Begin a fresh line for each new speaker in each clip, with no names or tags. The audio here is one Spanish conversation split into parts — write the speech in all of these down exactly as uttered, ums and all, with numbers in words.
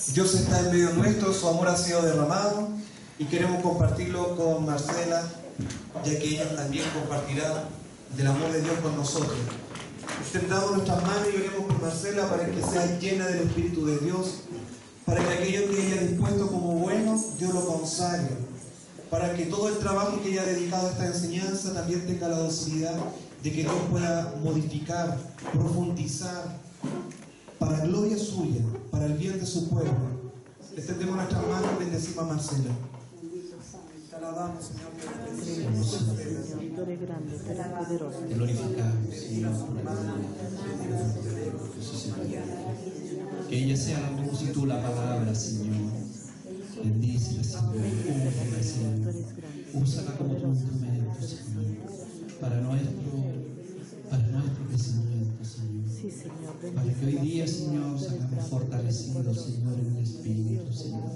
Dios está en medio nuestro, su amor ha sido derramado y queremos compartirlo con Marcela, ya que ella también compartirá del amor de Dios con nosotros. Extendamos nuestras manos y oremos por Marcela para que sea llena del Espíritu de Dios, para que aquello que ella ha dispuesto como bueno, Dios lo consagre, para que todo el trabajo que ella ha dedicado a esta enseñanza también tenga la docilidad de que Dios pueda modificar, profundizar, para gloria suya, para el bien de su pueblo. Extendemos nuestras manos y bendecimos a Marcela.
Te alabamos, Señor,
Tú eres grande, tú eres poderoso.
Te glorificamos, Señor. Que ella sea la voz y tú la palabra, Señor. Bendícela, Señor. Úsala, Señor. Úsala como tu instrumento, Señor. Para nuestro, para nuestro crecimiento, Señor.
Sí, Señor.
Para que hoy día, Señor, salgamos fortalecidos, Señor, en el Espíritu, Señor.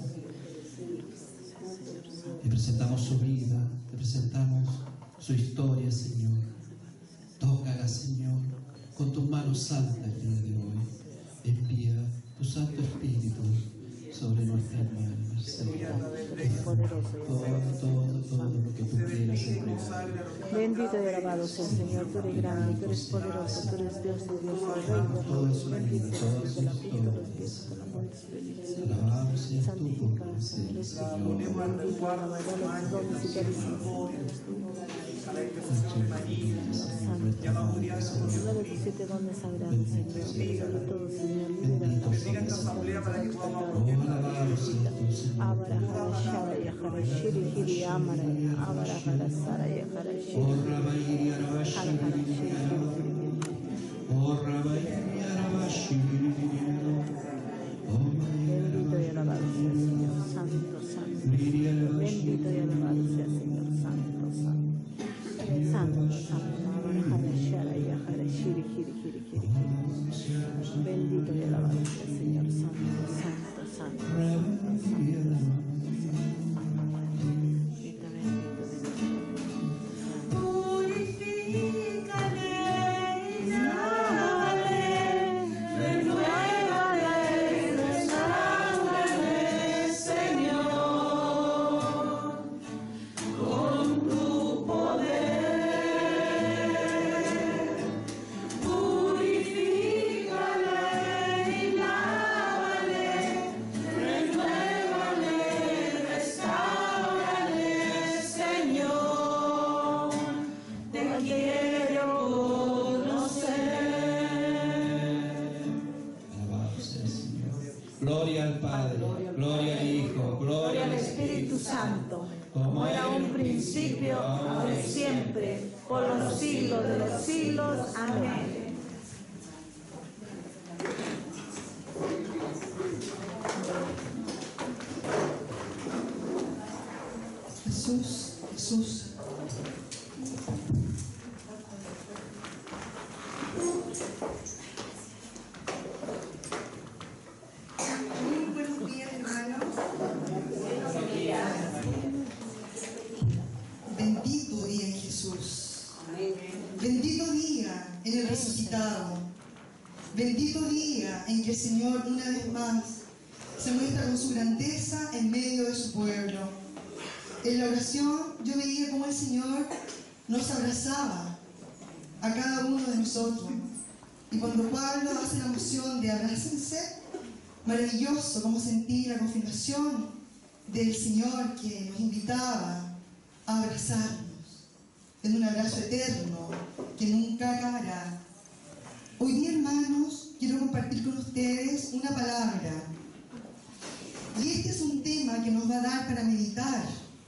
Te presentamos su vida, te presentamos su historia, Señor. Tócala, Señor, con tus manos santas el día de hoy. Envía tu Santo Espíritu sobre nuestra hermana, Señor. Todo, todo, todo lo que tú quieras entregar.
Bendito y alabado sea el Señor, tú eres grande, tú eres poderoso, tú eres Dios de Dios, Rey de Reyes, bendito seas de la pica de los pies, con la muerte feliz.
Alabado seas tú por
Santificado
el
sea el
Señor.
Espíritu, bendito, alabado los dones y carismas. Dale tus siete dones sagrados, Señor. Dale todo, Señor. Libera los dones sagrados. Abara jara shara y jara shiri hiri amara. Abara jara sara y jara shiri. Jara jara shiri Bendito y alabado sea el Señor, santo, santo. Bendito y alabado sea el Señor, santo, santo. Santo, santo, Abarajara, Yajara, Shiri, Hiri, Hiri, Hiri, Hiri. Bendito y alabado sea el Señor, santo, santo, santo, santo, santo. Bendito, bendito, bendito.
Purifícale y lávale, renuévale, restaurale, Señor, con tu poder.
Gloria al Padre, gloria al Hijo, gloria al Espíritu
Santo, como era un principio, ahora y siempre, por los siglos de los siglos. Amén.
Jesús, Jesús. Muy buenos días, hermanos. Buenos días. Bendito día en Jesús. Bendito día en el resucitado. Bendito día en que el Señor una vez más se muestra con su grandeza en medio de su pueblo. En la oración yo veía cómo el Señor nos abrazaba a cada uno de nosotros. Y cuando Pablo hace la moción de abrácense, maravilloso cómo sentí la confirmación del Señor que nos invitaba a abrazarnos en un abrazo eterno que nunca acabará. Hoy día, hermanos, quiero compartir con ustedes una palabra. Y este es un tema que nos va a dar para meditar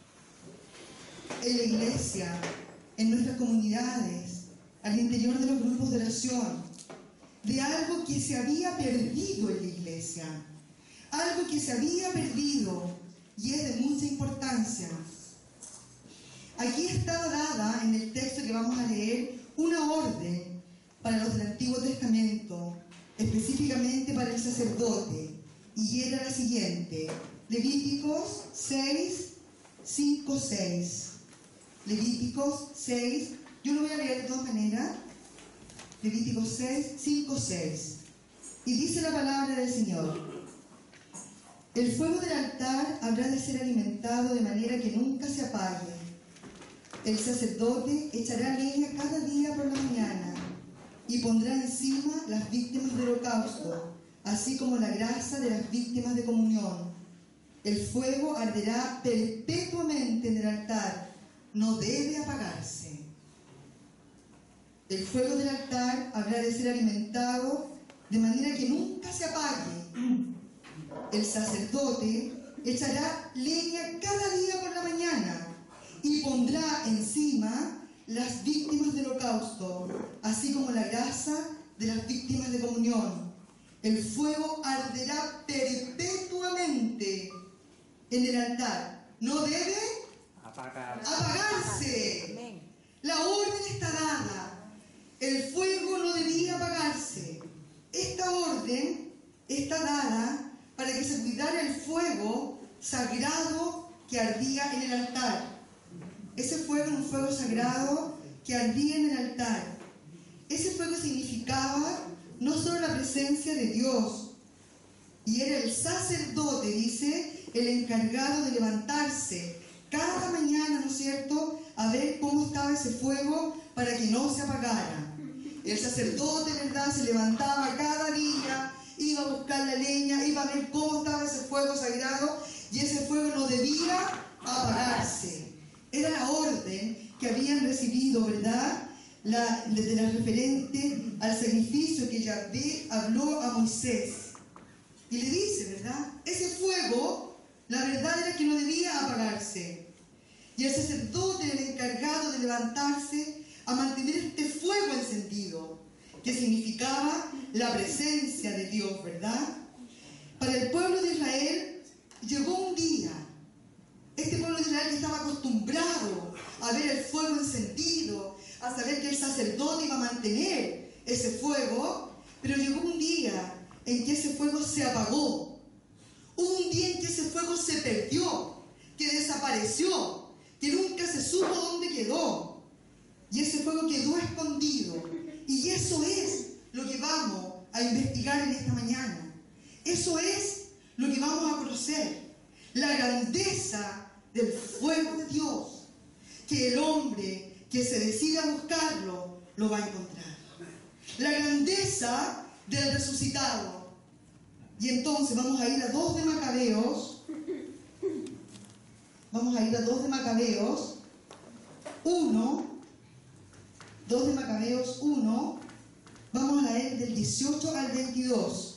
en la iglesia, en nuestras comunidades, al interior de los grupos de oración, de algo que se había perdido en la iglesia, algo que se había perdido y es de mucha importancia. Aquí está dada en el texto que vamos a leer una orden para los del Antiguo Testamento, específicamente para el sacerdote, y era la siguiente: Levíticos seis, cinco, seis. Levíticos seis, yo lo voy a leer de todas maneras. Levíticos seis, cinco, seis. Y dice la palabra del Señor: El fuego del altar habrá de ser alimentado de manera que nunca se apague. El sacerdote echará leña cada día por la mañana y pondrá encima las víctimas del holocausto, así como la grasa de las víctimas de comunión. El fuego arderá perpetuamente en el altar, no debe apagarse. El fuego del altar habrá de ser alimentado de manera que nunca se apague. El sacerdote echará leña cada día por la mañana y pondrá encima las víctimas del holocausto, así como la grasa de las víctimas de comunión. El fuego arderá perpetuamente en el altar. No debe
Apagar.
apagarse. La orden está dada. El fuego no debía apagarse. Esta orden está dada para que se cuidara el fuego sagrado que ardía en el altar. Ese fuego era un fuego sagrado que ardía en el altar. Ese fuego significaba no solo la presencia de Dios, y era el sacerdote, dice, el encargado de levantarse cada mañana, ¿no es cierto?, a ver cómo estaba ese fuego para que no se apagara. El sacerdote, ¿verdad?, se levantaba cada día, iba a buscar la leña, iba a ver cómo estaba ese fuego sagrado, y ese fuego no debía apagarse. Era la orden que habían recibido, ¿verdad?, la, de la referente al sacrificio que Yahvé habló a Moisés. Y le dice, ¿verdad?, ese fuego, la verdad era que no debía apagarse. Y el sacerdote era el encargado de levantarse a mantener este fuego encendido, que significaba la presencia de Dios, ¿verdad? Para el pueblo de Israel llegó un día, este pueblo de Israel que estaba acostumbrado a ver el fuego encendido, a saber que el sacerdote iba a mantener ese fuego, pero llegó un día en que ese fuego se apagó. Hubo un día en que ese fuego se perdió, que desapareció, que nunca se supo dónde quedó. Y ese fuego quedó escondido. Y eso es lo que vamos a investigar en esta mañana. Eso es lo que vamos a conocer. La grandeza del fuego de Dios. Que el hombre que se decida a buscarlo, lo va a encontrar. La grandeza del resucitado. Y entonces vamos a ir a dos de Macabeos. Vamos a ir a dos de Macabeos. uno. dos de Macabeos uno. Vamos a leer del dieciocho al veintidós.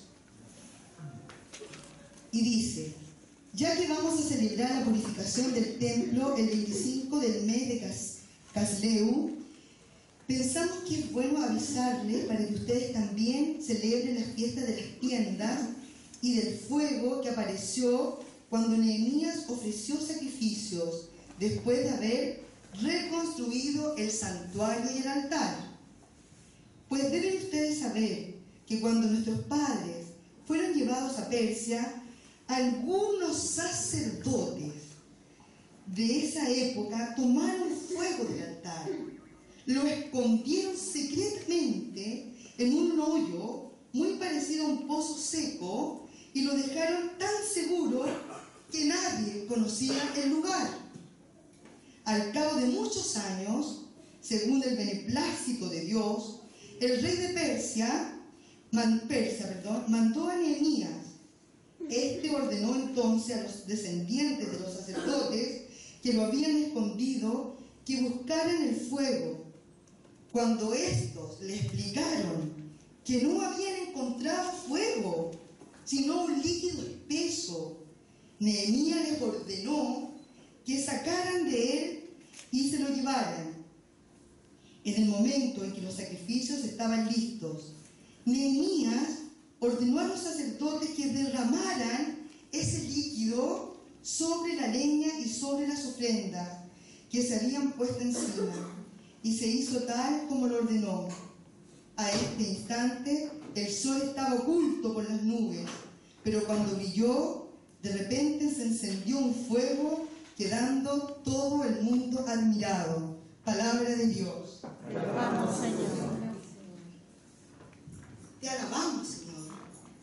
Y dice: ya que vamos a celebrar la purificación del templo el veinticinco del mes de Cas Casleu, pensamos que es bueno avisarles para que ustedes también celebren la fiesta de las tiendas y del fuego que apareció cuando Nehemías ofreció sacrificios después de haber reconstruido el santuario y el altar. Pues deben ustedes saber que cuando nuestros padres fueron llevados a Persia, algunos sacerdotes de esa época tomaron fuego del altar, lo escondieron secretamente en un hoyo muy parecido a un pozo seco y lo dejaron tan seguro que nadie conocía el lugar. Al cabo de muchos años, según el beneplácito de Dios, el rey de Persia, man, Persia perdón, mandó a Nehemías. Este ordenó entonces a los descendientes de los sacerdotes que lo habían escondido que buscaran el fuego. Cuando estos le explicaron que no habían encontrado fuego, sino un líquido espeso, Nehemías les ordenó que sacaran de él y se lo llevaran. En el momento en que los sacrificios estaban listos, Nehemías ordenó a los sacerdotes que derramaran ese líquido sobre la leña y sobre las ofrendas que se habían puesto encima, y se hizo tal como lo ordenó. A este instante el sol estaba oculto por las nubes, pero cuando brilló, de repente se encendió un fuego, quedando todo el mundo admirado. Palabra de Dios.
Te alabamos, Señor.
Te alabamos, Señor.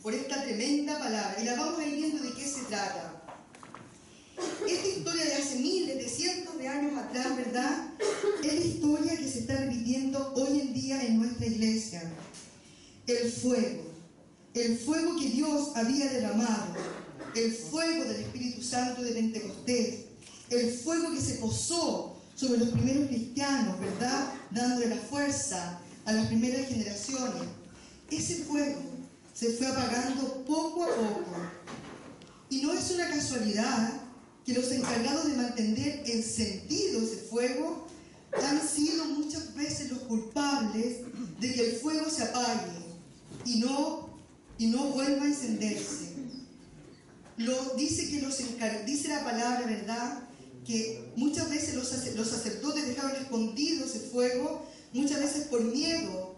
por esta tremenda palabra. Y la vamos a ir viendo de qué se trata. Esta historia de hace miles, de cientos de años atrás, ¿verdad? Es la historia que se está repitiendo hoy en día en nuestra iglesia. El fuego. El fuego que Dios había derramado. El fuego del Espíritu Santo de Pentecostés. El fuego que se posó sobre los primeros cristianos, ¿verdad? Dándole la fuerza a las primeras generaciones. Ese fuego se fue apagando poco a poco. Y no es una casualidad que los encargados de mantener encendido ese fuego han sido muchas veces los culpables de que el fuego se apague y no, y no vuelva a encenderse. Lo, dice, que los encar- dice la palabra, ¿verdad?, que muchas veces los, sac- los sacerdotes dejaron escondido ese fuego, muchas veces por miedo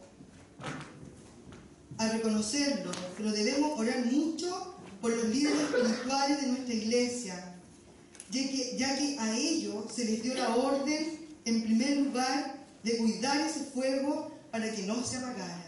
a reconocerlo, pero debemos orar mucho por los líderes espirituales de nuestra iglesia, ya que, ya que a ellos se les dio la orden, en primer lugar, de cuidar ese fuego para que no se apagara.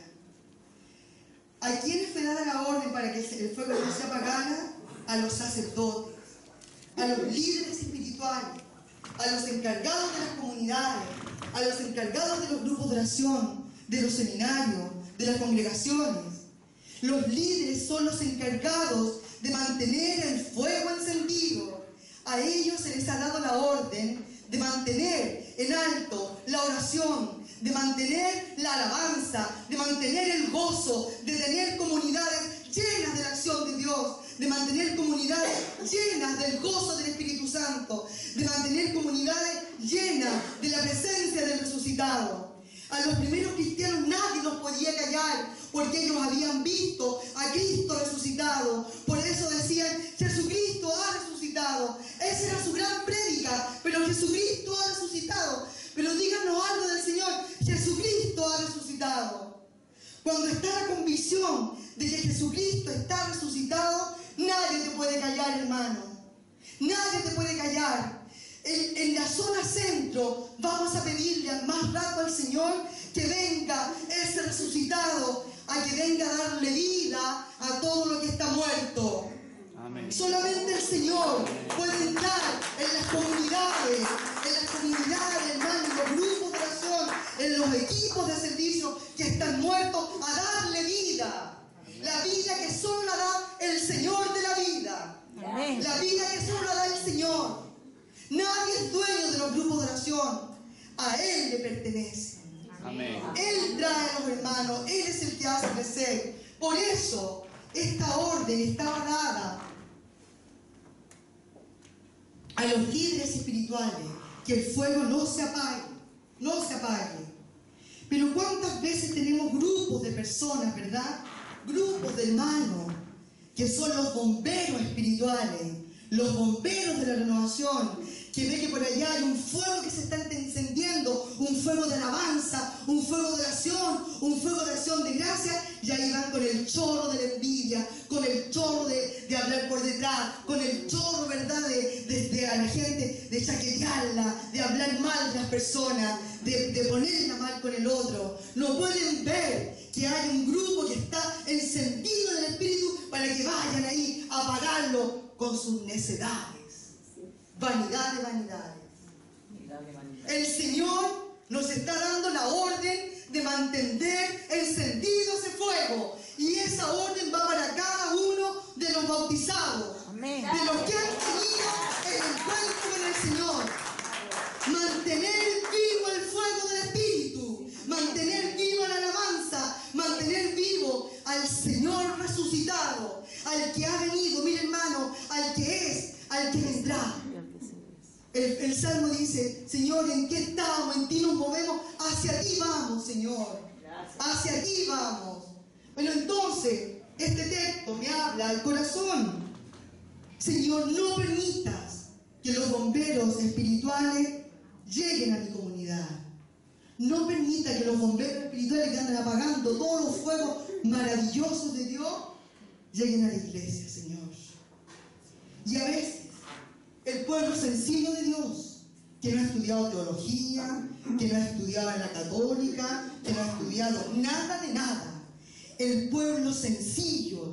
¿A quiénes fue dada la orden para que el fuego no se apagara? A los sacerdotes, a los líderes espirituales, a los encargados de las comunidades, a los encargados de los grupos de oración, de los seminarios, de las congregaciones. Los líderes son los encargados de mantener el fuego encendido. A ellos se les ha dado la orden de mantener en alto la oración, de mantener la alabanza, de mantener el gozo, de tener comunidades llenas de la acción de Dios, de mantener comunidades llenas del gozo del Espíritu Santo, de mantener comunidades llenas de la presencia del resucitado. A los primeros cristianos nadie los podía callar, porque ellos habían visto a Cristo resucitado. Por eso decían, Jesucristo ha resucitado. Esa era su gran prédica, pero Jesucristo ha resucitado. Pero díganos algo del Señor, Jesucristo ha resucitado. Cuando está la convicción de que Jesucristo está resucitado, nadie te puede callar, hermano. Nadie te puede callar. En, en la zona centro vamos a pedirle al más rato al Señor que venga ese resucitado, a que venga a darle vida a todo lo que está muerto. Amén. Solamente el Señor puede entrar en las comunidades, en las comunidades, hermano, en los grupos de oración, en los equipos de servicio que están muertos, a darle vida. La vida que solo la da el Señor de la vida. Amén. La vida que solo la da el Señor. Nadie es dueño de los grupos de oración. A Él le pertenece. Amén. Él trae a los hermanos. Él es el que hace crecer. Por eso, esta orden estaba dada a los líderes espirituales. Que el fuego no se apague. No se apague. Pero ¿cuántas veces tenemos grupos de personas, verdad? Grupos de hermanos que son los bomberos espirituales, los bomberos de la renovación, que ve que por allá hay un fuego que se está encendiendo, un fuego de alabanza, un fuego de oración, un fuego de acción de gracia, y ahí van con el chorro de la envidia, con el chorro de, de hablar por detrás, con el chorro, ¿verdad?, de, de, de a la gente, de chaquetearla, de hablar mal de las personas, de, de ponerla mal con el otro. No pueden ver que hay un grupo que está encendido en el Espíritu para que vayan ahí a apagarlo con sus necedades. Vanidad de vanidades. El Señor nos está dando la orden de mantener encendido ese fuego. Y esa orden va para cada uno de los bautizados. Amén. De los que han tenido el encuentro con el Señor. Mantener vivo el fuego del Espíritu. Mantener vivo la alabanza. Mantener vivo al Señor resucitado. Al que ha venido, mire hermano, al que es, al que vendrá. El, el Salmo dice, Señor, ¿en qué estamos? En ti nos movemos. Hacia ti vamos, Señor. Hacia ti vamos. Pero entonces, este texto me habla al corazón. Señor, no permitas que los bomberos espirituales lleguen a mi comunidad. No permita que los bomberos espirituales que andan apagando todos los fuegos maravillosos de Dios lleguen a la iglesia, Señor. Y a veces el pueblo sencillo de Dios, que no ha estudiado teología, que no ha estudiado en la católica, que no ha estudiado nada de nada. El pueblo sencillo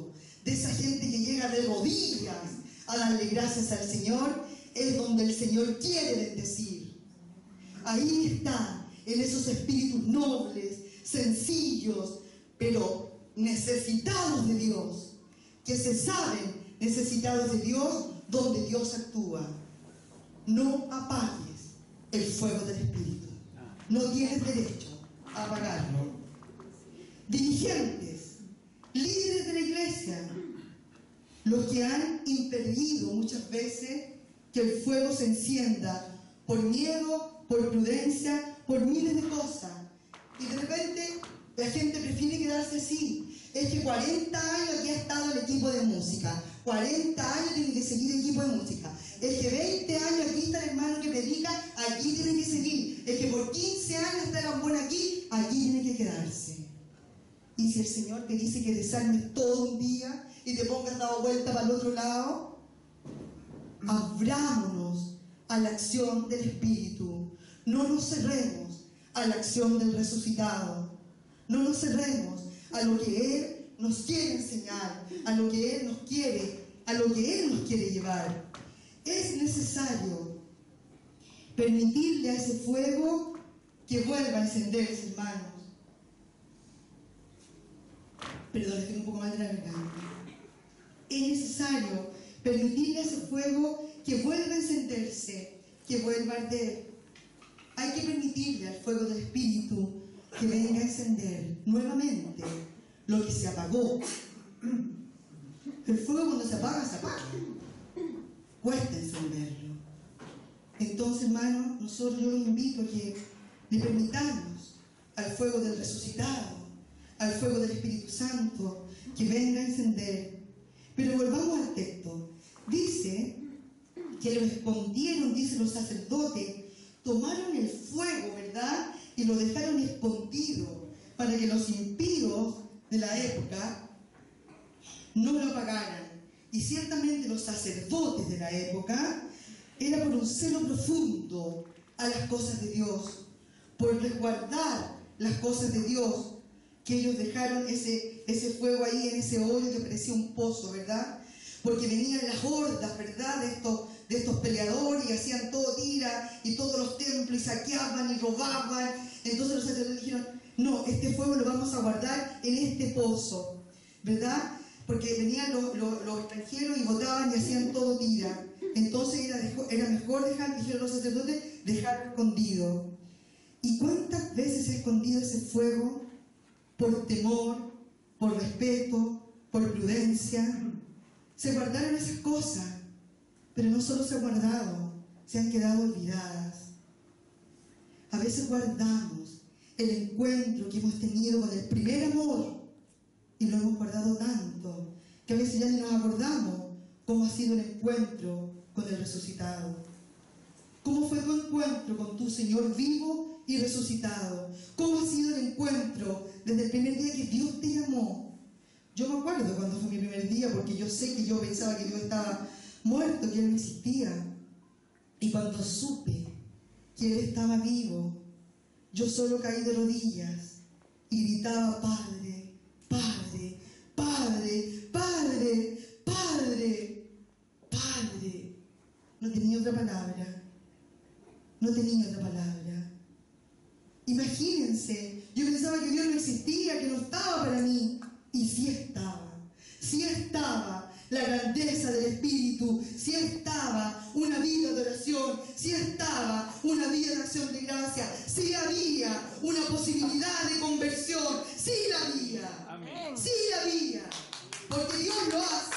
de esa gente que llega de rodillas a darle gracias al Señor, es donde el Señor quiere bendecir. Ahí está, en esos espíritus nobles, sencillos, pero necesitados de Dios, que se saben necesitados de Dios, donde Dios actúa. No apagues el fuego del Espíritu. No tienes derecho a apagarlo. Dirigentes, líderes de la iglesia, los que han impedido muchas veces que el fuego se encienda por miedo, por prudencia, por miles de cosas. Y de repente la gente prefiere quedarse así. Es que cuarenta años aquí ha estado el equipo de música. cuarenta años tienen que seguir el equipo de música. Es que veinte años aquí está el hermano que predica, aquí tienen que seguir. Es que por quince años está el ambón aquí, aquí tiene que quedarse. Y si el Señor te dice que desarmes todo un día y te pongas dado vuelta para el otro lado, abrámonos a la acción del Espíritu. No nos cerremos a la acción del resucitado. No nos cerremos a lo que Él nos quiere enseñar, a lo que Él nos quiere, a lo que Él nos quiere llevar. Es necesario permitirle a ese fuego que vuelva a encenderse, hermanos. Perdón, estoy un poco mal de la garganta. Es necesario permitirle a ese fuego que vuelva a encenderse, que vuelva a arder. Hay que permitirle al fuego del Espíritu que venga a encender nuevamente lo que se apagó. El fuego cuando se apaga, se apaga. Cuesta encenderlo. Entonces, hermanos, nosotros yo los invito a que le permitamos al fuego del resucitado, al fuego del Espíritu Santo, que venga a encender. Pero volvamos al texto. Dice que lo escondieron, dicen los sacerdotes, tomaron el fuego, ¿verdad? Y lo dejaron escondido para que los impíos de la época no lo apagaran. Y ciertamente los sacerdotes de la época era por un celo profundo a las cosas de Dios, por resguardar las cosas de Dios, que ellos dejaron ese, ese fuego ahí en ese hoyo que parecía un pozo, ¿verdad? Porque venían las hordas, ¿verdad?, de estos, de estos peleadores y hacían todo tira y todos los templos y saqueaban y robaban. Entonces los sacerdotes dijeron, no, este fuego lo vamos a guardar en este pozo, ¿verdad? Porque venían los, los, los extranjeros y votaban y hacían todo tira. Entonces era, era mejor dejar, dijeron los sacerdotes, dejarlo escondido. ¿Y cuántas veces se ha escondido ese fuego? Por temor, por respeto, por prudencia. Se guardaron esas cosas, pero no solo se han guardado, se han quedado olvidadas. A veces guardamos el encuentro que hemos tenido con el primer amor y lo hemos guardado tanto que a veces ya ni nos acordamos cómo ha sido el encuentro con el resucitado. ¿Cómo fue tu encuentro con tu Señor vivo y resucitado? ¿Cómo ha sido el encuentro desde el primer día que Dios te llamó? Yo me acuerdo cuando fue mi primer día, porque yo sé que yo pensaba que Dios estaba muerto, que Él no existía. Y cuando supe que Él estaba vivo, yo solo caí de rodillas y gritaba, Padre, Padre, Padre, Padre, Padre, Padre. No tenía otra palabra. No tenía otra palabra. Imagínense, yo pensaba que Dios no existía, que no estaba para mí. Y sí estaba, sí estaba la grandeza del Espíritu, sí estaba una vida de oración, sí estaba una vida de acción de gracia, sí había una posibilidad de conversión, sí la había, Amén. sí la había, porque Dios lo hace.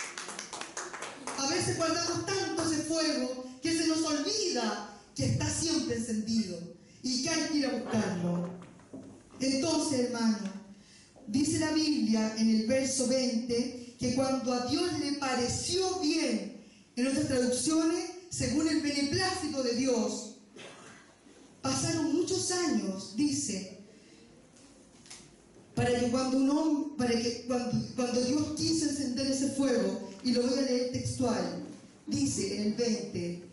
A veces guardamos tanto ese fuego que se nos olvida que está siempre encendido y que hay que ir a buscarlo. Entonces, hermano, dice la Biblia en el verso veinte que cuando a Dios le pareció bien, en otras traducciones, según el beneplácito de Dios, pasaron muchos años, dice, para que cuando un hombre, para que cuando, cuando Dios quiso encender ese fuego, y lo voy a leer textual, dice en el veinte,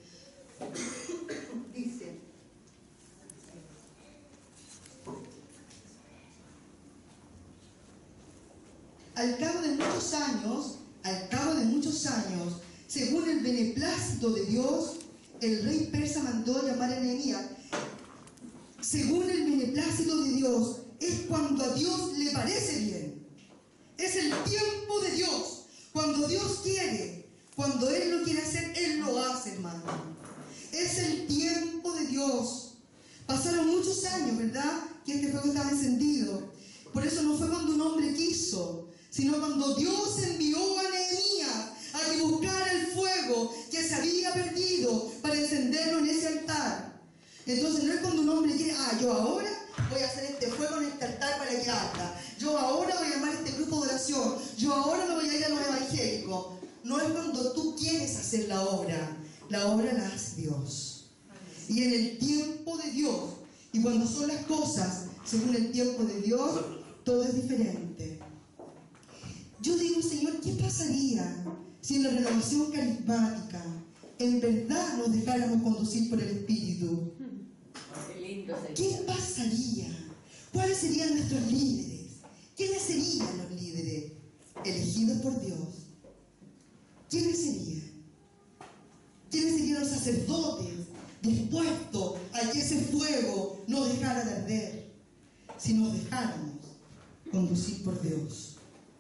dice, Al cabo de muchos años, al cabo de muchos años, según el beneplácito de Dios, el rey persa mandó llamar a Nehemías. Según el beneplácito de Dios, es cuando a Dios le parece bien. Es el tiempo de Dios. Cuando Dios quiere, cuando Él lo quiere hacer, Él lo hace, hermano. Es el tiempo de Dios. Pasaron muchos años, ¿verdad?, que este fuego estaba encendido. Por eso no fue cuando un hombre quiso, sino cuando Dios envió a Nehemías a que buscara el fuego que se había perdido para encenderlo en ese altar. Entonces no es cuando un hombre quiere, ah, yo ahora voy a hacer este fuego en este altar para que arda. Yo ahora voy a llamar a este grupo de oración. Yo ahora me voy a ir a los evangélicos. No es cuando tú quieres hacer la obra. La obra la hace Dios. Y en el tiempo de Dios, y cuando son las cosas según el tiempo de Dios, todo es diferente. Yo digo, Señor, ¿qué pasaría si en la renovación carismática en verdad nos dejáramos conducir por el Espíritu? ¿Qué pasaría? ¿Cuáles serían nuestros líderes? ¿Quiénes serían los líderes elegidos por Dios? ¿Quiénes serían? ¿Quiénes serían los sacerdotes dispuestos a que ese fuego no dejara de arder, si nos dejáramos conducir por Dios?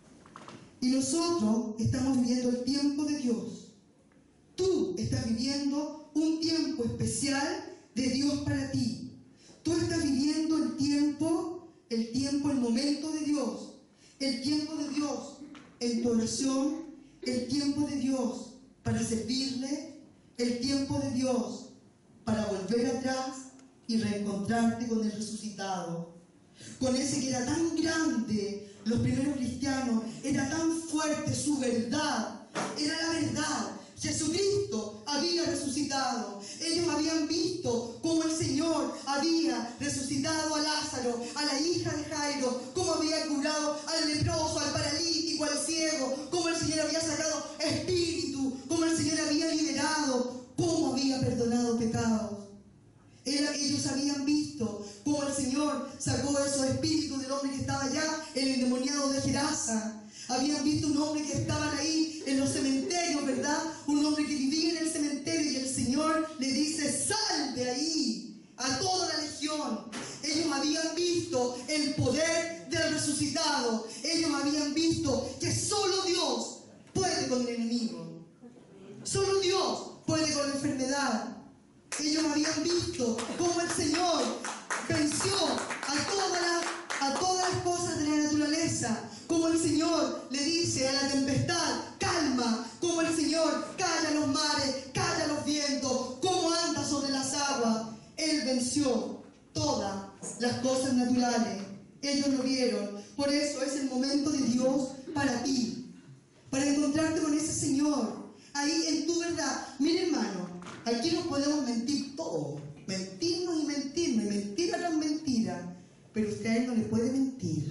Y nosotros estamos viviendo el tiempo de Dios. Tú estás viviendo un tiempo especial de Dios para ti. Tú estás viviendo el tiempo, el tiempo, el momento de Dios, el tiempo de Dios en tu oración, el tiempo de Dios para servirle, el tiempo de Dios para volver atrás y reencontrarte con el resucitado, con ese que era tan grande. Los primeros cristianos, era tan fuerte su verdad, era la verdad. Jesucristo había resucitado. Ellos habían visto cómo el Señor había resucitado a Lázaro, a la hija de Jairo, cómo había curado al leproso, al paralítico, al ciego, cómo el Señor había sacado espíritu, cómo el Señor había liberado, cómo había perdonado pecados. Era, ellos habían visto cómo el Señor sacó esos espíritus del hombre que estaba allá, el endemoniado de Gerasa. Habían visto un hombre que estaban ahí en los cementerios, ¿verdad? Un hombre que vivía en el cementerio y el Señor le dice, sal de ahí, a toda la legión. Ellos habían visto el poder del resucitado. Ellos habían visto que solo Dios puede con el enemigo. Solo Dios puede con la enfermedad. Ellos habían visto cómo el Señor venció a todas las, a todas las cosas de la naturaleza. Como el Señor le dice a la tempestad, calma. Como el Señor calla los mares, calla los vientos, como anda sobre las aguas. Él venció todas las cosas naturales. Ellos lo vieron. Por eso es el momento de Dios para ti, para encontrarte con ese Señor, ahí en tu verdad. Mire, hermano, aquí nos podemos mentir todo, mentirnos y mentirnos, y mentira tras mentira, pero usted a Él no le puede mentir.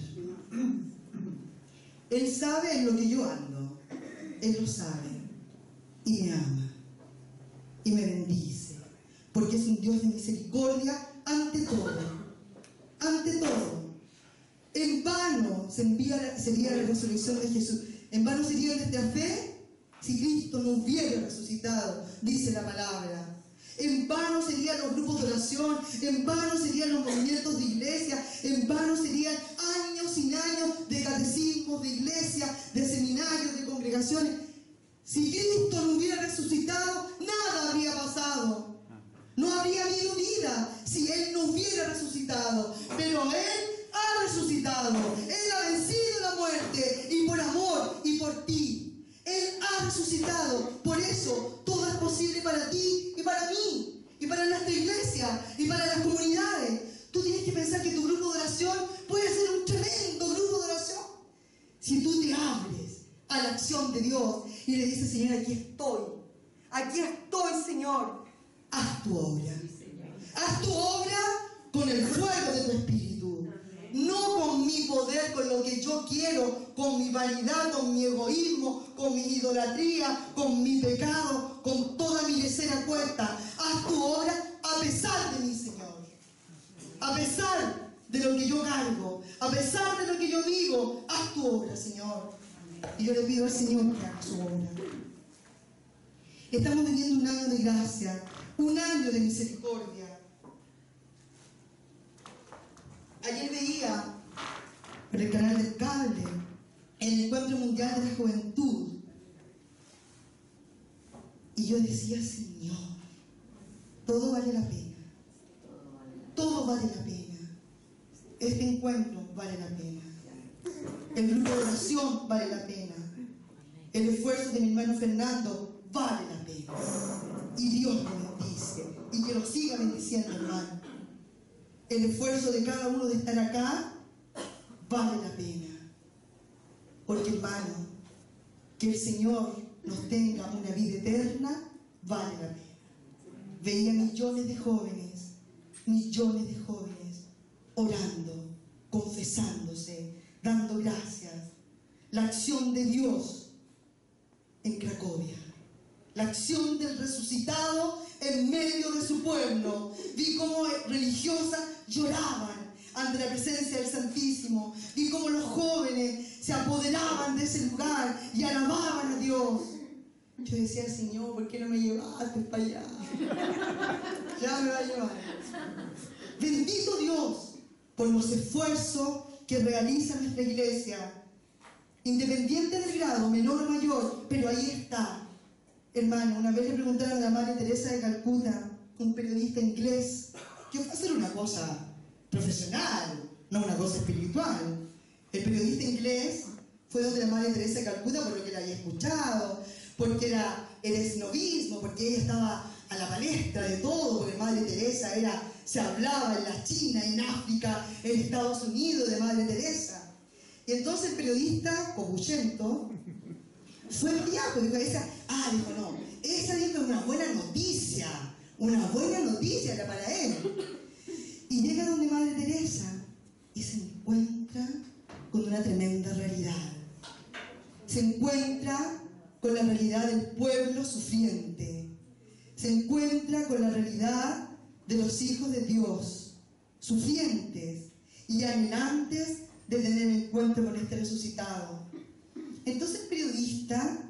Él sabe en lo que yo ando, Él lo sabe, y me ama, y me bendice, porque es un Dios de misericordia ante todo, ante todo. En vano se envía, sería la resurrección de Jesús, en vano sería nuestra fe si Cristo no hubiera resucitado, dice la palabra. En vano serían los grupos de oración, en vano serían los movimientos de iglesia, en vano serían años sin años de catecismos, de iglesia, de seminarios, de congregaciones. Si Cristo no hubiera resucitado, nada habría pasado. No habría habido vida si Él no hubiera resucitado. Pero Él ha resucitado. Él ha vencido la muerte, y por amor y por ti. Él ha resucitado. Por eso todo es posible para ti y para mí, y para nuestra iglesia, y para las comunidades. Tú tienes que pensar que tu grupo de oración puede ser un tremendo grupo de oración si tú te abres a la acción de Dios y le dices, Señor, aquí estoy, aquí estoy, Señor. Haz tu obra. Haz tu obra con el fuego de tu espíritu. No con mi poder, con lo que yo quiero, con mi vanidad, con mi egoísmo, con mi idolatría, con mi pecado, con toda mi lesera cuesta. Haz tu obra a pesar de mí, Señor. A pesar de lo que yo cargo, a pesar de lo que yo digo, haz tu obra, Señor. Y yo le pido al Señor que haga su obra. Estamos viviendo un año de gracia, un año de misericordia. Ayer veía por el canal del cable el Encuentro Mundial de la Juventud y yo decía, Señor, todo vale la pena, todo vale la pena, este encuentro vale la pena, el grupo de oración vale la pena, el esfuerzo de mi hermano Fernando vale la pena, y Dios lo bendice y que lo siga bendiciendo, hermano. El esfuerzo de cada uno de estar acá vale la pena, porque, hermano, que el Señor nos tenga una vida eterna vale la pena. Veía millones de jóvenes, millones de jóvenes orando, confesándose, dando gracias. La acción de Dios en Cracovia, la acción del resucitado en medio de su pueblo. Vi cómo religiosas lloraban ante la presencia del Santísimo. Vi cómo los jóvenes se apoderaban de ese lugar y alababan a Dios. Yo decía, Señor, ¿por qué no me llevaste para allá? Ya me va a llevar. Bendito Dios por los esfuerzos que realiza nuestra iglesia, independiente del grado, menor o mayor, pero ahí está. Hermano, una vez le preguntaron a la Madre Teresa de Calcuta, un periodista inglés, que fue a hacer una cosa profesional, no una cosa espiritual. El periodista inglés fue donde la Madre Teresa de Calcuta por lo que la había escuchado, porque era el esnovismo, porque ella estaba a la palestra de todo, porque Madre Teresa era, se hablaba en la China, en África, en Estados Unidos de Madre Teresa. Y entonces el periodista, copuchento, fue el diablo, dijo, esa, ah, dijo, no, esa dijo una buena noticia, una buena noticia era para él. Y llega donde Madre Teresa y se encuentra con una tremenda realidad. Se encuentra con la realidad del pueblo sufriente. Se encuentra con la realidad de los hijos de Dios, sufrientes y anhelantes de tener encuentro con este resucitado. Entonces el periodista,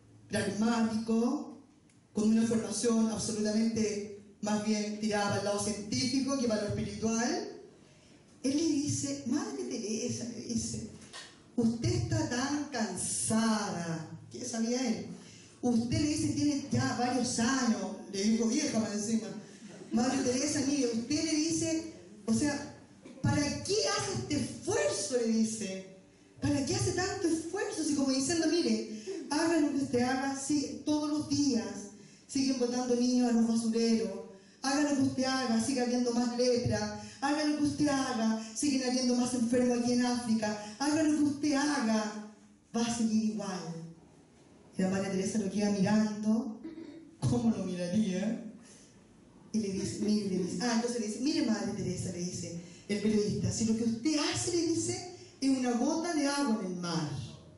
pragmático, con una formación absolutamente más bien tirada para el lado científico que para lo espiritual, él le dice, Madre Teresa, le dice, usted está tan cansada. ¿Qué sabía él? Usted, le dice, tiene ya varios años, le dijo vieja más encima. Madre Teresa, mire, usted le dice, o sea, ¿para qué hace este esfuerzo? Le dice, ¿para qué hace tanto esfuerzo? Así como diciendo, mire, haga lo que usted haga, sí, todos los días siguen botando niños a los basureros, haga lo que usted haga, sigue habiendo más lepra, haga lo que usted haga, siguen habiendo más enfermos aquí en África, haga lo que usted haga, va a seguir igual. Y la Madre Teresa lo queda mirando, ¿cómo lo miraría? Y le dice, mire, le dice, ah, entonces le dice, mire Madre Teresa, le dice el periodista, si lo que usted hace, le dice, es una gota de agua en el mar.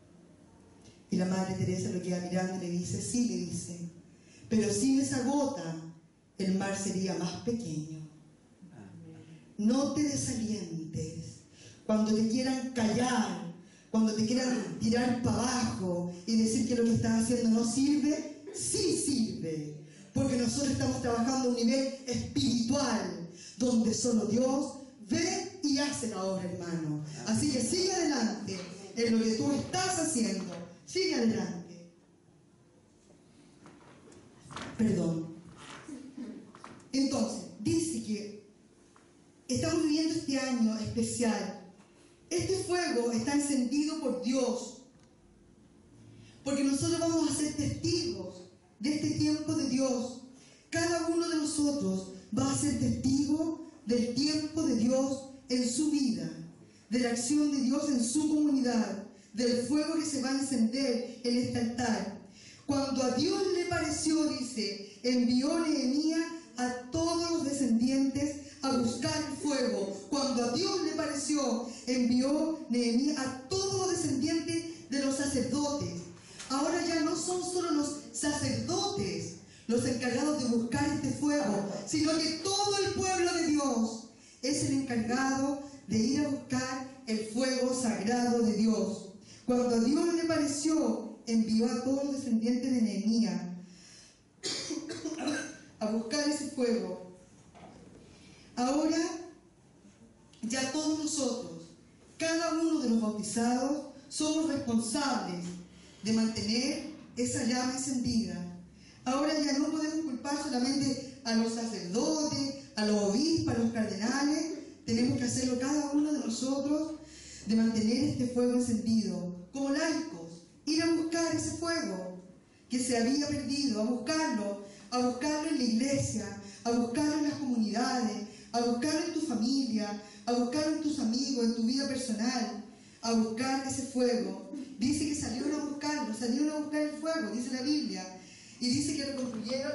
Y la Madre Teresa lo queda mirando y le dice, sí, le dice, pero sin esa gota, el mar sería más pequeño. No te desalientes. Cuando te quieran callar, cuando te quieran tirar para abajo y decir que lo que estás haciendo no sirve, sí sirve. Porque nosotros estamos trabajando a un nivel espiritual, donde solo Dios ve y hace la obra, hermano. Así que sigue adelante en lo que tú estás haciendo. Sigue adelante. Perdón. Entonces, dice que estamos viviendo este año especial. Este fuego está encendido por Dios, porque nosotros vamos a ser testigos de este tiempo de Dios. Cada uno de nosotros va a ser testigo del tiempo de Dios en su vida, de la acción de Dios en su comunidad, del fuego que se va a encender en este altar. Cuando a Dios le pareció, dice, envió Nehemías a todos los descendientes a buscar el fuego. Cuando a Dios le pareció, envió Nehemías a todos los descendientes de los sacerdotes. Ahora ya no son solo los sacerdotes los encargados de buscar este fuego, sino que todo el pueblo de Dios es el encargado de ir a buscar el fuego sagrado de Dios. Cuando a Dios le pareció, envió a todos los descendientes de Nehemías a buscar ese fuego. Ahora, ya todos nosotros, cada uno de los bautizados, somos responsables de mantener esa llama encendida. Ahora ya no podemos culpar solamente a los sacerdotes, a los obispos, a los cardenales. Tenemos que hacerlo cada uno de nosotros, de mantener este fuego encendido. Como laicos, ir a buscar ese fuego que se había perdido, a buscarlo, a buscarlo en la iglesia, a buscarlo en las comunidades, a buscarlo en tu familia, a buscarlo en tus amigos, en tu vida personal, a buscar ese fuego. Dice que salieron a buscarlo, salieron a buscar el fuego, dice la Biblia. Y dice que reconstruyeron,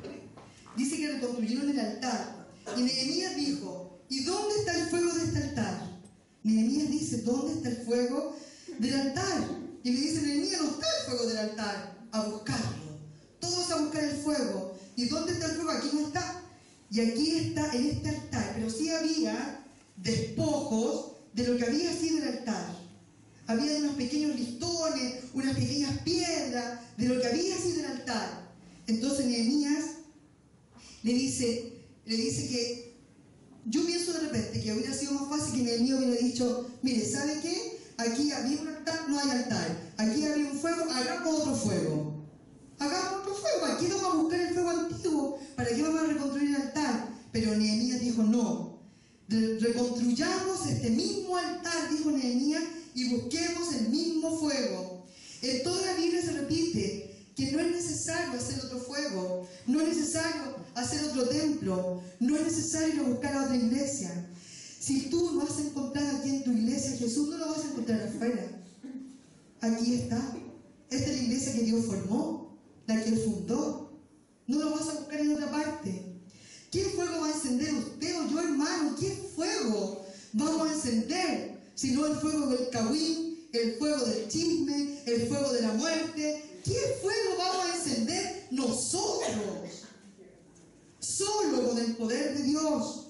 dice que reconstruyeron el altar. Y Nehemías dijo, ¿y dónde está el fuego de este altar? Nehemías dice, ¿dónde está el fuego del altar? Y le dice, Nehemías, no está el fuego del altar, a buscarlo. Todos a buscar el fuego. ¿Y dónde está el fuego? Aquí no está. Y aquí está, en este altar. Pero sí había despojos de lo que había sido el altar. Había unos pequeños listones, unas pequeñas piedras de lo que había sido el altar. Entonces Nehemías le dice, le dice que, yo pienso de repente que hubiera sido más fácil que Nehemías hubiera dicho, mire, ¿sabe qué? Aquí había un altar, no hay altar. Aquí había un fuego, hagamos otro fuego. Hagamos otro fuego, aquí no vamos a buscar el fuego antiguo. ¿Para qué vamos a reconstruir el altar? Pero Nehemías dijo, no. Reconstruyamos este mismo altar, dijo Nehemías, y busquemos el mismo fuego. En toda la Biblia se repite que no es necesario hacer otro fuego, no es necesario hacer otro templo, no es necesario buscar a otra iglesia. Si tú no has encontrado aquí en tu iglesia Jesús, no lo vas a encontrar afuera. Aquí está. Esta es la iglesia que Dios formó, la que Él fundó. No lo vas a buscar en otra parte. ¿Qué fuego va a encender usted o yo, hermano? ¿Qué fuego vamos a encender? Si no el fuego del cahuín, el fuego del chisme, el fuego de la muerte. ¿Qué fuego vamos a encender nosotros? Solo con el poder de Dios.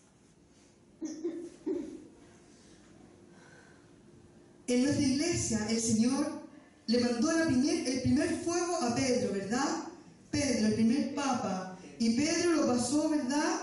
En nuestra iglesia el Señor le mandó la primer, el primer fuego a Pedro, ¿verdad? Pedro, el primer papa. Y Pedro lo pasó, ¿verdad?,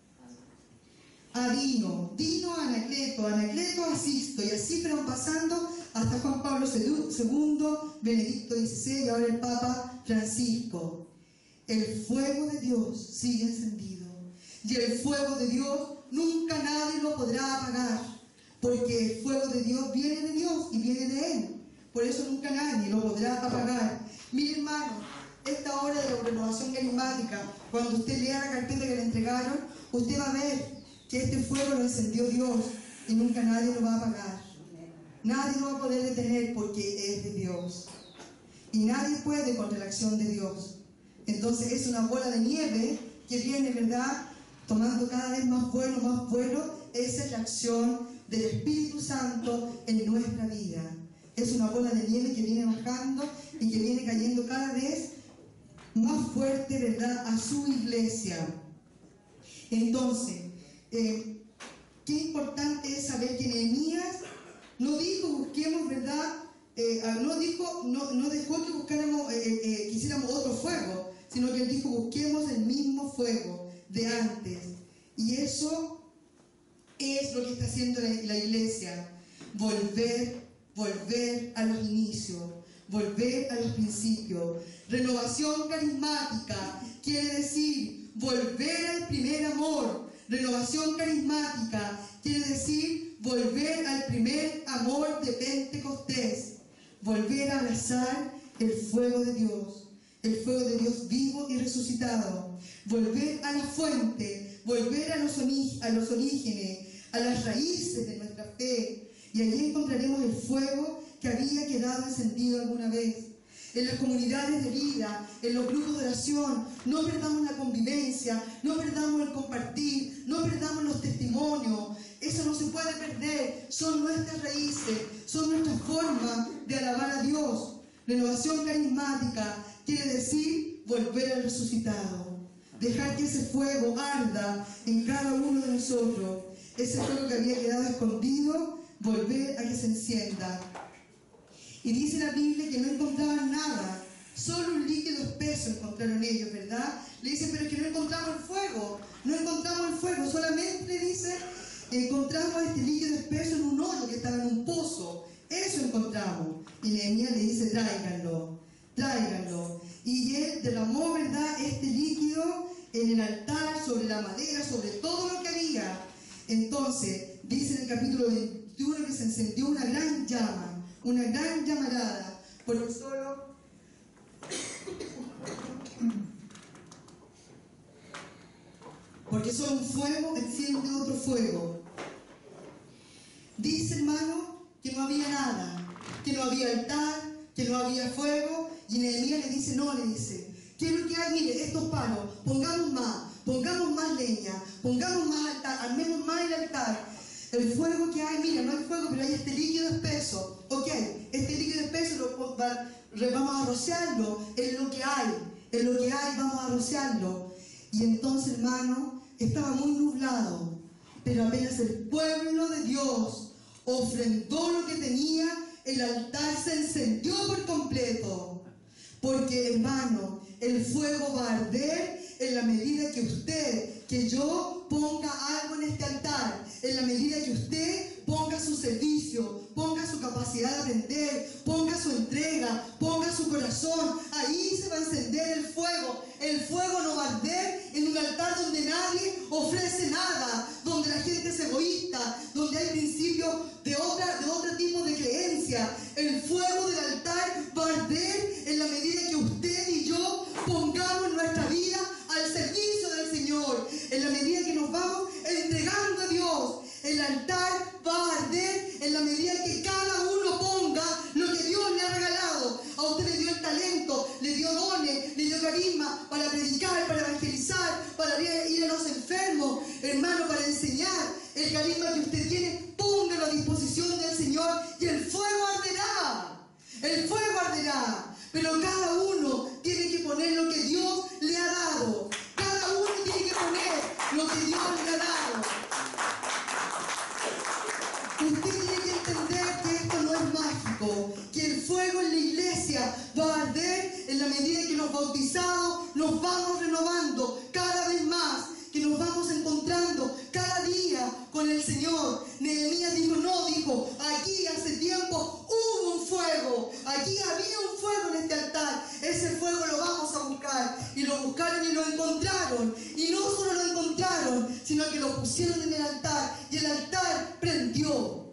a Dino, Dino a Anacleto, Anacleto a Sisto, y así fueron pasando hasta Juan Pablo segundo, Benedicto dieciséis y ahora el Papa Francisco. El fuego de Dios sigue encendido, y el fuego de Dios nunca nadie lo podrá apagar, porque el fuego de Dios viene de Dios y viene de Él. Por eso nunca nadie lo podrá apagar. Mire, hermano, esta hora de la renovación carismática, cuando usted lea la carpeta que le entregaron, usted va a ver que este fuego lo encendió Dios y nunca nadie lo va a apagar. Nadie lo va a poder detener porque es de Dios. Y nadie puede contra la acción de Dios. Entonces es una bola de nieve que viene, ¿verdad?, tomando cada vez más vuelo, más vuelo. Esa es la acción del Espíritu Santo en nuestra vida. Es una bola de nieve que viene bajando y que viene cayendo cada vez más fuerte, ¿verdad?, a su iglesia. Entonces, eh, qué importante es saber que Nehemías no dijo busquemos, ¿verdad?, eh, no dijo, no, no dejó que buscáramos, eh, eh, quisiéramos otro fuego, sino que él dijo busquemos el mismo fuego de antes. Y eso es lo que está haciendo la, la iglesia, volver, volver a los inicios, volver a los principios. Renovación carismática quiere decir volver al primer amor. Renovación carismática quiere decir volver al primer amor de Pentecostés, volver a abrazar el fuego de Dios, el fuego de Dios vivo y resucitado, volver a la fuente, volver a los, a los orígenes, a las raíces de nuestra fe, y allí encontraremos el fuego que había quedado encendido alguna vez. En las comunidades de vida, en los grupos de oración, no perdamos la convivencia, no perdamos el compartir, no perdamos los testimonios. Eso no se puede perder, son nuestras raíces, son nuestras formas de alabar a Dios. Renovación carismática quiere decir volver al resucitado, dejar que ese fuego arda en cada uno de nosotros, ese fuego que había quedado escondido, volver a que se encienda. Y dice la Biblia que no encontraban nada, solo un líquido espeso encontraron ellos, ¿verdad? Le dicen, pero es que no encontramos el fuego, no encontramos el fuego, solamente dice, encontramos este líquido espeso en un hoyo que estaba en un pozo, eso encontramos. Y Nehemías le dice, tráiganlo, tráiganlo. Y él derramó, ¿verdad?, este líquido en el altar, sobre la madera, sobre todo lo que había. Entonces, dice en el capítulo veintiuno que se encendió una gran llama, una gran llamarada, porque solo... porque solo un fuego enciende otro fuego. Dice, hermano, que no había nada, que no había altar, que no había fuego, y Nehemías le dice, no, le dice, ¿qué es lo que hay? Mire, estos palos, pongamos más, pongamos más leña, pongamos más altar, armemos más el altar. El fuego que hay, mira, no hay fuego, pero hay este líquido espeso. Ok, este líquido espeso lo, va, vamos a rociarlo, es lo que hay, es lo que hay, vamos a rociarlo. Y entonces, hermano, estaba muy nublado, pero apenas el pueblo de Dios ofrendó lo que tenía, el altar se encendió por completo. Porque, hermano, el fuego va a arder en la medida que usted, que yo ponga algo en este altar, en la medida que usted ponga su servicio, ponga su capacidad de atender, ponga su entrega, ponga su corazón, ahí se va a encender el fuego. El fuego no va a arder en un altar donde nadie ofrece nada, donde la gente es egoísta, donde hay principios de, otra, de otro tipo de creencia. El fuego del altar va a arder en la medida que usted y yo pongamos nuestra vida al servicio del Señor, en la medida que nos vamos entregando a Dios. El altar va a arder en la medida que cada uno ponga lo que Dios le ha regalado. A usted le dio el talento, le dio dones, le dio carisma para predicar, para evangelizar, para ir a los enfermos, hermano, para enseñar. El carisma que usted tiene, póngalo a disposición del Señor y el fuego arderá. El fuego arderá. Pero cada uno tiene que poner lo que Dios le ha dado. Cada uno tiene que poner lo que Dios le ha dado. Usted tiene que entender que esto no es mágico, que el fuego en la iglesia va a arder en la medida que los bautizados nos vamos renovando cada vez más, que nos vamos encontrando cada día con el Señor. Nehemías dijo, no, dijo, aquí hace tiempo hubo un fuego, aquí había un fuego en este altar, ese fuego lo vamos a buscar. Y lo buscaron y lo encontraron, y no solo lo encontraron, sino que lo pusieron en el altar, y el altar prendió.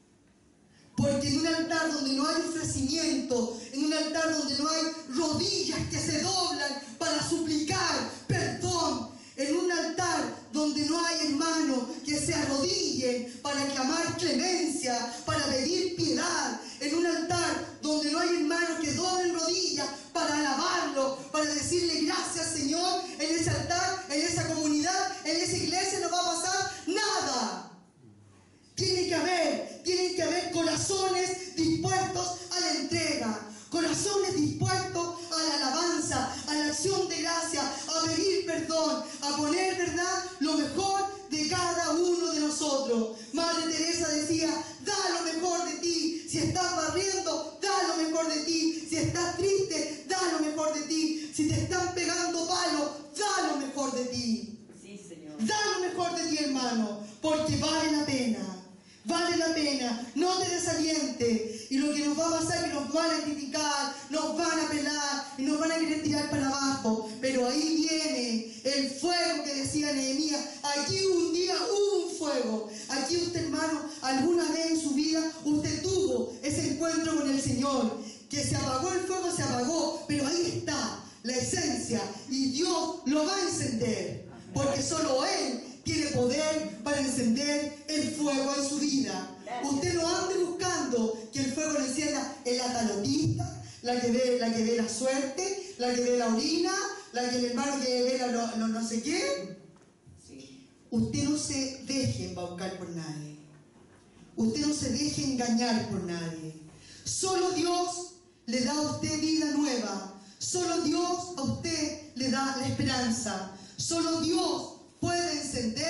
Porque en un altar donde no hay ofrecimiento, en un altar donde no hay rodillas que se doblan para suplicar perdón, en un altar donde no hay hermanos que se arrodillen para clamar clemencia, para pedir piedad, en un altar donde no hay hermanos que doblen rodillas para alabarlo, para decirle gracias, Señor, en ese altar, en esa comunidad, en esa iglesia no va a pasar nada. Tiene que haber, tienen que haber corazones dispuestos a la entrega, corazones dispuestos a la alabanza, a la acción de gracia, a pedir perdón, a poner, ¿verdad?, lo mejor de cada uno de nosotros. Madre Teresa decía, da lo mejor de ti. Si estás barriendo, da lo mejor de ti. Si estás triste, da lo mejor de ti. Si te están pegando palos, da lo mejor de ti.
Sí, Señor.
Da lo mejor de ti, hermano, porque vale la pena. Vale la pena, no te desalientes. Y lo que nos va a pasar es que nos van a criticar, nos van a pelar y nos van a querer tirar para abajo. Pero ahí viene el fuego que decía Nehemías. Aquí un día hubo un fuego. Aquí usted, hermano, alguna vez en su vida usted tuvo ese encuentro con el Señor. Que se apagó el fuego, se apagó, pero ahí está la esencia y Dios lo va a encender. Porque solo Él tiene poder para encender el fuego en su vida. Usted no ande buscando que el fuego le encienda en la talotista, la que ve la, que ve la suerte, la que ve la orina, la que el hermano que ve la, lo, lo no sé qué.
Sí.
Usted no se deje embaucar por nadie. Usted no se deje engañar por nadie. Solo Dios le da a usted vida nueva. Solo Dios a usted le da la esperanza. Solo Dios puede encender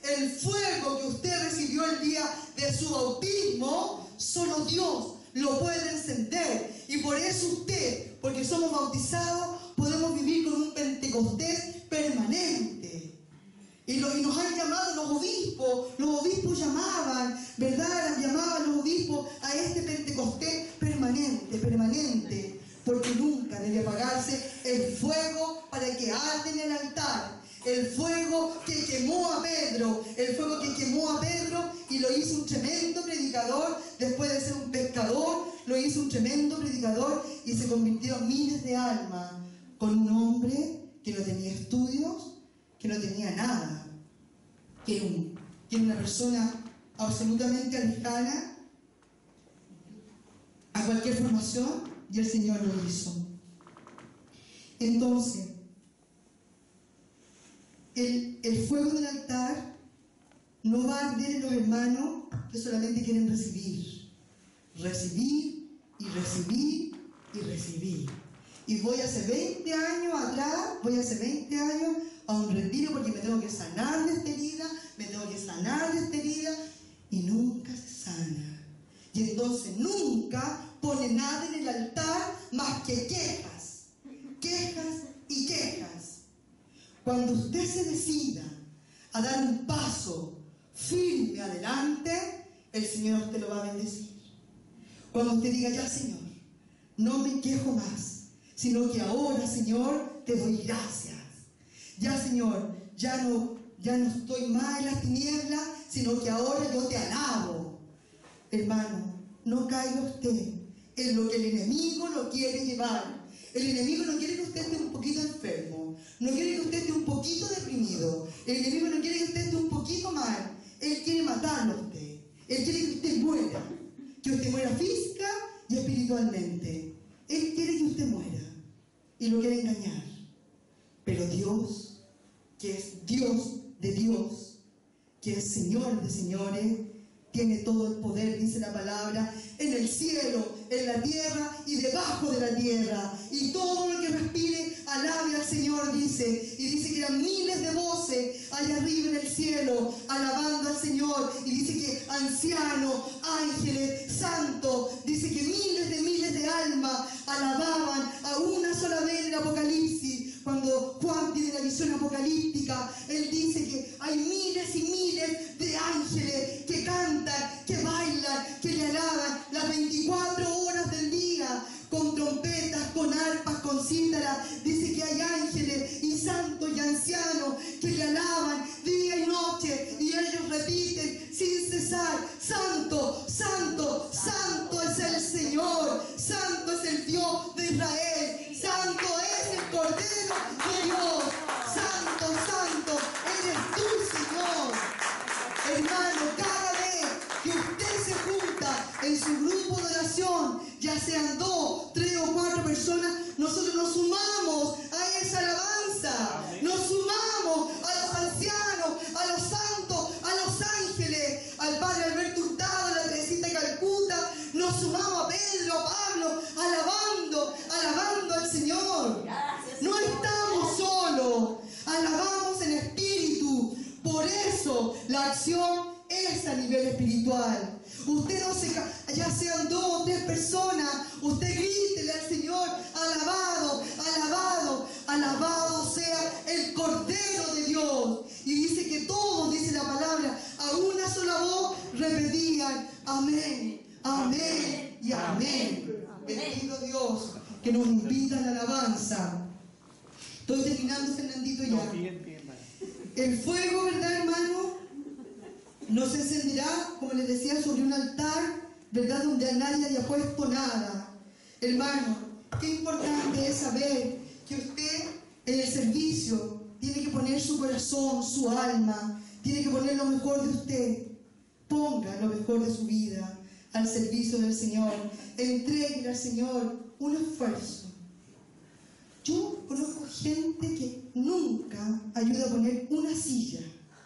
el fuego que usted recibió el día de su bautismo, solo Dios lo puede encender. Y por eso usted, porque somos bautizados, podemos vivir con un Pentecostés permanente. Y, lo, y nos han llamado los obispos, los obispos llamaban, ¿verdad? Llamaban los obispos a este Pentecostés permanente, permanente, porque nunca debe apagarse el fuego para que arde en el altar. El fuego que quemó a Pedro, el fuego que quemó a Pedro y lo hizo un tremendo predicador, después de ser un pescador, lo hizo un tremendo predicador y se convirtieron miles de almas con un hombre que no tenía estudios, que no tenía nada, que era, un, que era una persona absolutamente alejada a cualquier formación, y el Señor lo hizo. Entonces, el, el fuego del altar no va a arder en los hermanos que solamente quieren recibir, recibir y recibir y recibir. Y voy hace veinte años atrás, voy hace veinte años a un retiro porque me tengo que sanar de esta herida, me tengo que sanar de esta herida, y nunca se sana. Y entonces nunca pone nada en el altar más que quejas, quejas y quejas. Cuando usted se decida a dar un paso firme adelante, el Señor te lo va a bendecir. Cuando usted diga, ya Señor, no me quejo más, sino que ahora, Señor, te doy gracias. Ya, Señor, ya no, ya no estoy más en las tinieblas, sino que ahora yo te alabo. Hermano, no caiga usted en lo que el enemigo lo quiere llevar. El enemigo no quiere que usted esté un poquito enfermo, no quiere que usted esté un poquito deprimido, el enemigo no quiere que usted esté un poquito mal. Él quiere matarlo a usted, él quiere que usted muera, que usted muera física y espiritualmente. Él quiere que usted muera y lo quiere engañar. Pero Dios, que es Dios de Dios, que es Señor de señores, tiene todo el poder, dice la palabra, en el cielo, en la tierra y debajo de la tierra. Y todo el que respire, alabe al Señor, dice. Y dice que eran miles de voces allá arriba en el cielo, alabando al Señor. Y dice que ancianos, ángeles, santos, dice que miles de miles de almas alababan a una sola vez en el Apocalipsis. Cuando Juan tiene la visión apocalíptica, él dice que hay miles y miles de ángeles que cantan, que bailan, que le alaban las veinticuatro horas del día, con trompetas, con arpas, con cítaras. Dice que hay ángeles y santos y ancianos que le alaban día y noche, y ellos repiten sin cesar: santo, santo, santo es el Señor, santo es el Dios de Israel, santo es el Cordero de Dios, santo, santo eres tú, Señor. Hermano, cada vez que usted se junta en su grupo de oración, ya sean dos, tres o cuatro personas, nosotros nos sumamos a esa alabanza, nos sumamos a los ancianos, a los santos, a los ángeles, al Padre Alberto Hurtado, a la Teresita de Calcuta, nos sumamos a Pedro, a Pablo, alabando, alabando al Señor. No estamos solos, alabamos en espíritu. Por eso la acción es a nivel espiritual. Usted no se, ya sean dos o tres personas, usted grítele al Señor: alabado, alabado, alabado sea el Cordero de Dios. Y dice que todos, dice la palabra, a una sola voz repetían: amén, amén y amén. Bendito Dios que nos invita a la alabanza. Estoy terminando, Fernandito, ya. El fuego, ¿verdad, hermano? No se encenderá, como les decía, sobre un altar, ¿verdad?, donde a nadie haya puesto nada. Hermano, qué importante es saber que usted en el servicio tiene que poner su corazón, su alma, tiene que poner lo mejor de usted. Ponga lo mejor de su vida al servicio del Señor. Entregue al Señor un esfuerzo. Yo conozco gente que nunca ayuda a poner una silla,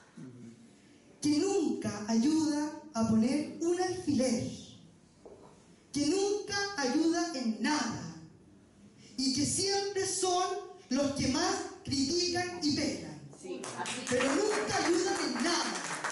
que nunca ayuda a poner un alfiler, que nunca ayuda en nada, y que siempre son los que más critican y pegan. pero nunca ayudan en nada.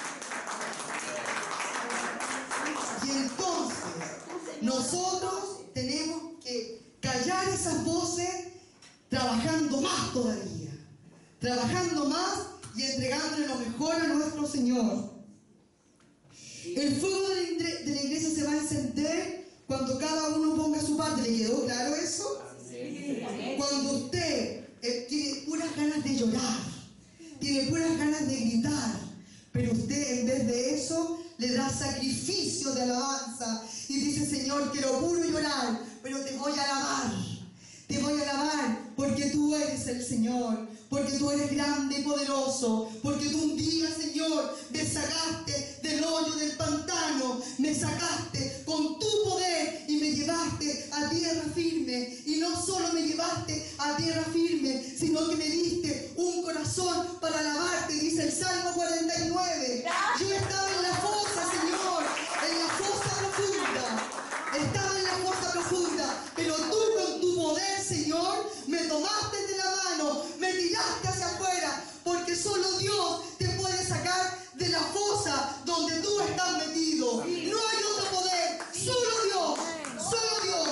Y entonces, nosotros tenemos que callar esas voces trabajando más todavía, trabajando más y entregándole lo mejor a nuestro Señor. El fuego de la, igre- de la iglesia se va a encender cuando cada uno ponga su parte. ¿Le quedó claro eso? Cuando usted eh, tiene puras ganas de llorar, tiene puras ganas de gritar, pero usted en vez de eso le da sacrificio de alabanza y dice: Señor, quiero puro llorar, pero te voy a alabar. Te voy a alabar porque tú eres el Señor, porque tú eres grande y poderoso, porque tú un día, Señor, me sacaste del hoyo del pantano, me sacaste con tu poder y me llevaste a tierra firme. Y no solo me llevaste a tierra firme, sino que me diste un corazón para alabarte, dice el Salmo cuarenta y nueve. Yo estaba en la fosa, Señor, en la fosa profunda. Estaba en la fosa profunda, pero tú con tu poder, Señor, me tomaste de la mano, me tiraste hacia afuera, porque solo Dios te puede sacar de la fosa donde tú estás metido. No hay otro poder, solo Dios, solo Dios.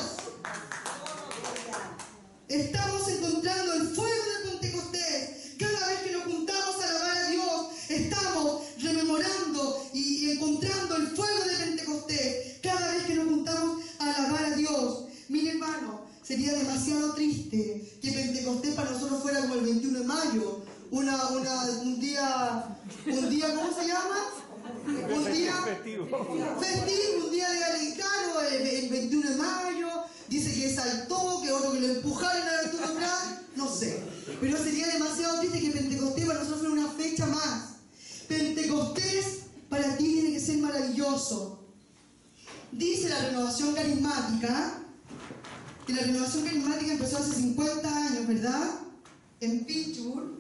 Estamos encontrando el fuego de Pentecostés. Cada vez que nos juntamos a alabar a Dios, estamos rememorando y, y encontrando el fuego de Pentecostés. Cada vez que nos juntamos a alabar a Dios. Mire, hermano, sería demasiado triste que Pentecostés para nosotros fuera como el veintiuno de mayo. Una, una, un día, un día, ¿cómo se llama? Un día festivo, un día de americano, el, el veintiuno de mayo. Dice que saltó, que otro que lo empujaron a Arturo atrás, no sé. Pero sería demasiado triste que Pentecostés para nosotros fuera una fecha más. Pentecostés para ti tiene que ser maravilloso. Dice la renovación carismática, que la renovación carismática empezó hace cincuenta años, ¿verdad? En Pittsburgh,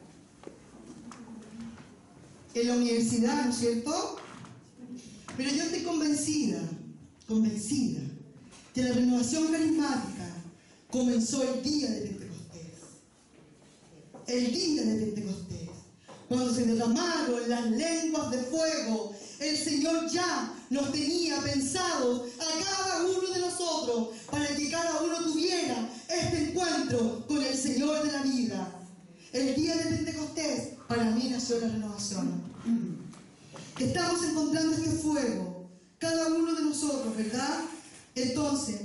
en la universidad, ¿no es cierto? Pero yo estoy convencida, convencida, que la renovación carismática comenzó el día de Pentecostés. El día de Pentecostés. Cuando se derramaron las lenguas de fuego, el Señor ya nos tenía pensados a cada uno de nosotros para que cada uno tuviera este encuentro con el Señor de la vida. El día de Pentecostés, para mí nació la renovación. Estamos encontrando este fuego, cada uno de nosotros, ¿verdad? Entonces,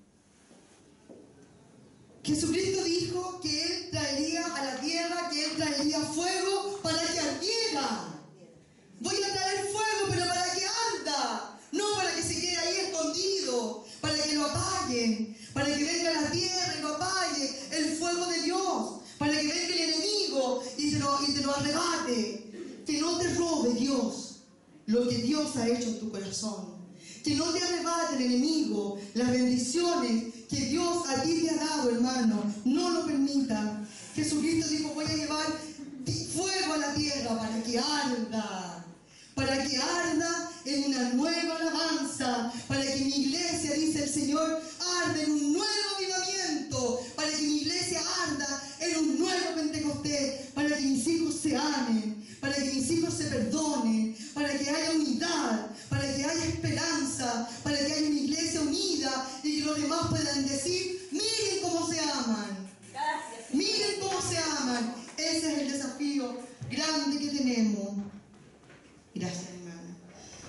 Jesucristo dijo que Él traería a la tierra, que Él traería fuego para que ardiera. Voy a traer fuego, pero para que arda, no para que se quede ahí escondido, para que lo apaguen, para que venga la tierra y lo apague el fuego de Dios, para que venga el enemigo y te lo, y te lo arrebate. Que no te robe Dios lo que Dios ha hecho en tu corazón. Que no te arrebate el enemigo las bendiciones que Dios a ti te ha dado, hermano. No lo permita. Jesucristo dijo: voy a llevar fuego a la tierra para que arda. Para que arda en una nueva alabanza. Para que mi iglesia, dice el Señor, arde en un nuevo avivamiento. Para que mi iglesia arda en un nuevo Pentecostés. Para que mis hijos se amen. Para que mis hijos se perdonen. Para que haya unidad. Para que haya esperanza, para que haya una iglesia unida y que los demás puedan decir: miren cómo se aman, miren cómo se aman. Ese es el desafío grande que tenemos. Gracias, hermana.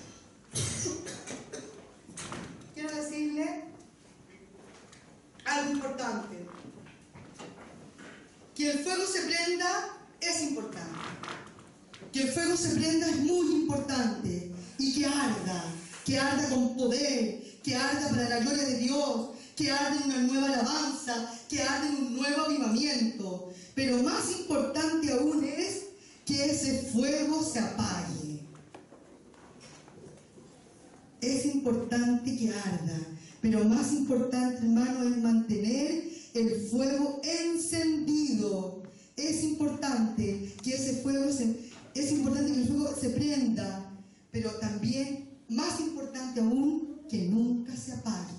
Quiero decirle algo importante. Que el fuego se prenda es importante. Que el fuego se prenda es muy importante. Y que arda, que arda con poder, que arda para la gloria de Dios, que arda en una nueva alabanza, que arda en un nuevo avivamiento. Pero más importante aún es que ese fuego se apague. Es importante que arda, pero más importante, hermano, es mantener el fuego encendido. Es importante que ese fuego se, es importante que el fuego se prenda. Pero también, más importante aún, que nunca se apague.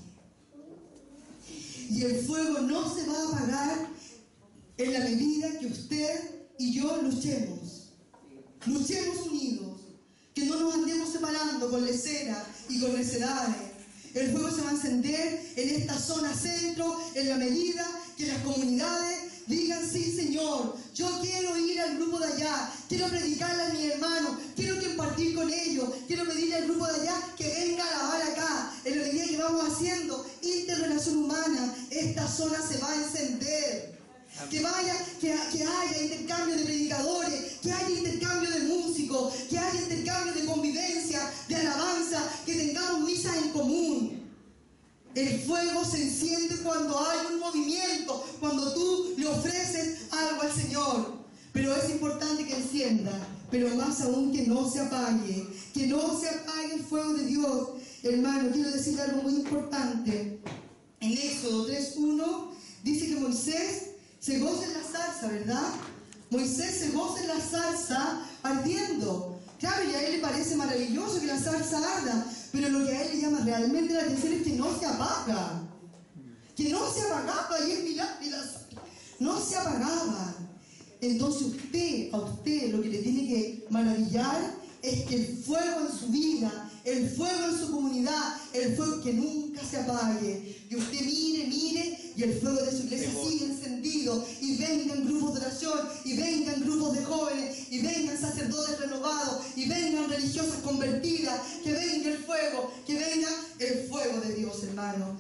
Y el fuego no se va a apagar en la medida que usted y yo luchemos. Luchemos unidos, que no nos andemos separando con lecera y con necedades. El fuego se va a encender en esta zona centro en la medida que las comunidades digan: sí, Señor, yo quiero ir al grupo de allá, quiero predicarle a mi hermano, quiero compartir con ellos, quiero pedirle al grupo de allá que venga a alabar acá. En la medida que vamos haciendo interrelación humana, esta zona se va a encender. Que vaya, que, que haya intercambio de predicadores, que haya intercambio de músicos, que haya intercambio de convivencia, de alabanza, que tengamos misas en común. El fuego se enciende cuando hay un movimiento, cuando tú le ofreces algo al Señor. Pero es importante que encienda, pero más aún que no se apague, que no se apague el fuego de Dios. Hermano, quiero decir algo muy importante. En Éxodo tres uno dice que Moisés se goza en la zarza, ¿verdad? Moisés se goza en la zarza ardiendo. Claro, y a él le parece maravilloso que la zarza arda, pero lo que a él le llama realmente la atención es que no se apaga. Que no se apagaba, y es milagro, y la zarza no se apagaba. Entonces usted, a usted lo que le tiene que maravillar es que el fuego en su vida, el fuego en su comunidad, el fuego que nunca se apague. Y usted mire, mire, y el fuego de su iglesia sigue encendido. Y vengan grupos de oración, y vengan grupos de jóvenes, y vengan sacerdotes renovados, y vengan religiosas convertidas. Que venga el fuego, que venga el fuego de Dios, hermano.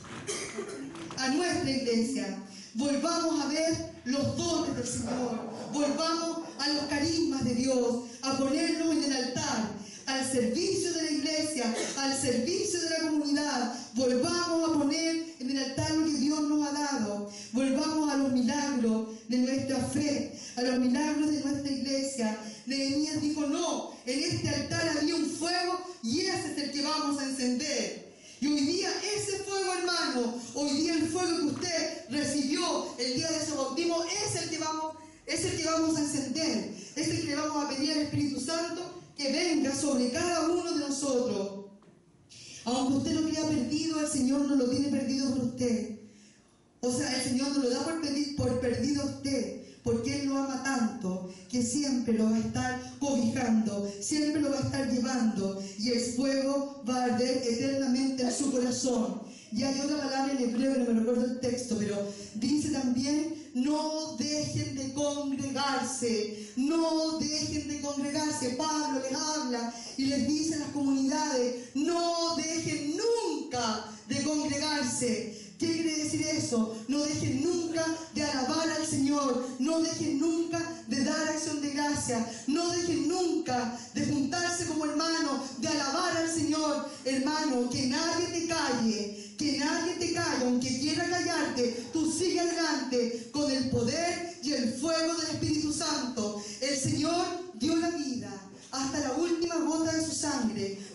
A nuestra iglesia, volvamos a ver los dones del Señor, volvamos a los carismas de Dios, a ponerlos en el altar, al servicio de la iglesia, al servicio de la comunidad. Volvamos a poner en el altar lo que Dios nos ha dado. Volvamos a los milagros de nuestra fe, a los milagros de nuestra iglesia. Nehemías dijo: no, en este altar había un fuego y ese es el que vamos a encender. Y hoy día ese fuego, hermano, hoy día el fuego que usted recibió el día de su bautismo es el que vamos, es el que vamos a encender, es el que le vamos a pedir al Espíritu Santo que venga sobre cada uno de nosotros. Aunque usted lo crea perdido, el Señor no lo tiene perdido por usted. O sea, el Señor no lo da por, pedir, por perdido a usted, porque Él lo ama tanto que siempre lo va a estar cobijando, siempre lo va a estar llevando, y el fuego va a arder eternamente en su corazón. Y hay otra palabra en hebreo, no me recuerdo el texto, pero dice también: no dejen de congregarse, no dejen de congregarse. Pablo les habla y les dice a las comunidades: no dejen nunca de congregarse. ¿Qué quiere decir eso? No dejen nunca de alabar al Señor, no dejen nunca de dar acción de gracia, no dejen nunca de juntarse como hermanos, de alabar al Señor. Hermano, que nadie te calle, que nadie te calle, aunque quiera callarte, tú sigue adelante con el poder y el fuego del Espíritu Santo. El Señor dio la vida hasta la última gota de su sangre